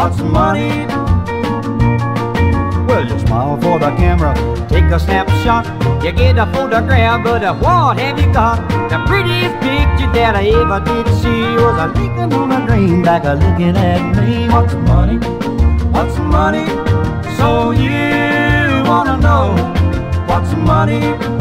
what's money? Well, you smile for the camera, take a snapshot, you get a photograph, but what have you got? The prettiest picture that I ever did see was a Lincoln on a greenback looking at me. What's money? What's money? So you wanna know what's money?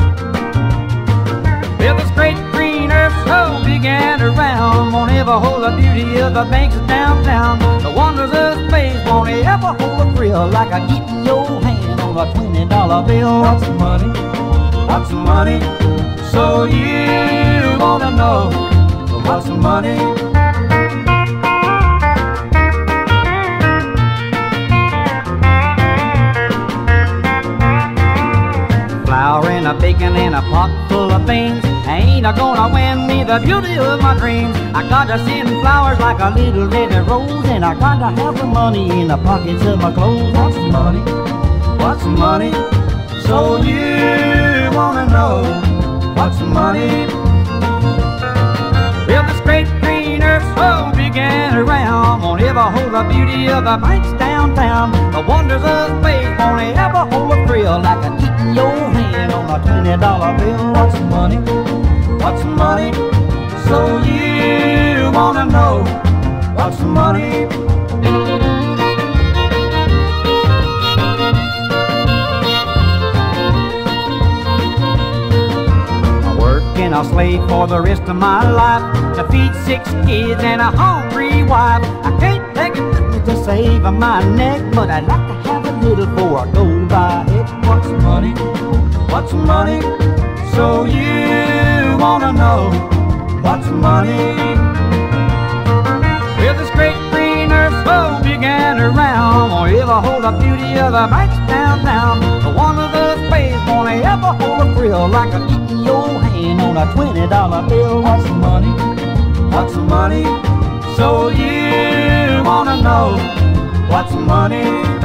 Well, this great green earth so big and around won't ever hold the beauty of the banks of downtown. The wonders of space won't ever hold a thrill like a getting your hand on a $20 bill. What's money? What's money? So you wanna know what's money? Flour and a bacon and a pot full of beans ain't gonna win me the beauty of my dreams. I gotta send flowers like a little red rose, and I gotta have the money in the pockets of my clothes. What's money? What's money? So you wanna know what's money? Well, this great green earth so big and around won't ever hold the beauty of the banks downtown. The wonders of space won't ever hold a thrill like a getting your hand on a $20 bill. What's money? What's money? So you wanna know what's money? And I'll slave for the rest of my life to feed 6 kids and a hungry wife. I can't take it with me to save my neck, but I'd like to have a little before I go by it. What's money? What's money? So you wanna know what's money? Well, this great green earth so big and around won't ever hold the beauty of the banks downtown. The one of the space won't ever hold a thrill like a getting your hand on a $20 bill. What's money? What's money? So you wanna know what's money?